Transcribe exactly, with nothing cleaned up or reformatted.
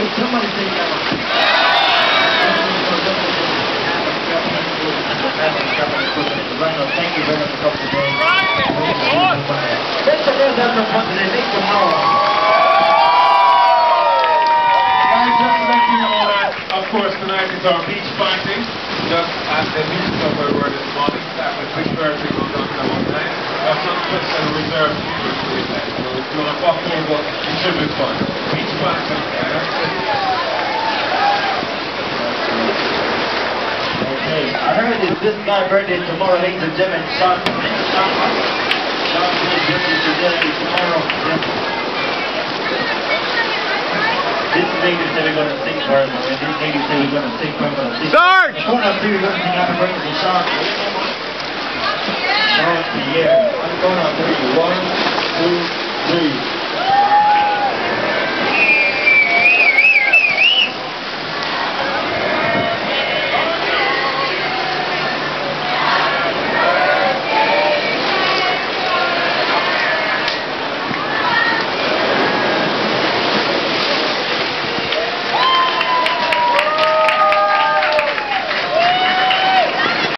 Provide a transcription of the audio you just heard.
Could somebody say that? Thank you very much for coming today. Let's have some fun today. Thank you tomorrow. Guys, just to let you know that, of course, tonight is our beach party. Just at the beach club where we were this morning. Start at six thirty, goes on to one nine. We have some special reserved tickets for you guys. So if you want to pop over, it should be fun. Beach party. Okay, I heard it's this guy's birthday tomorrow, ladies and gentlemen. Sean, Sean, Sean's birthday today, tomorrow. This lady said we're going to sing for him, and this lady said we're going to sing for him. Sarge! One of three, we're going to sing happy birthday to Sean. Sean, yeah. I'm going on three. One, two, three.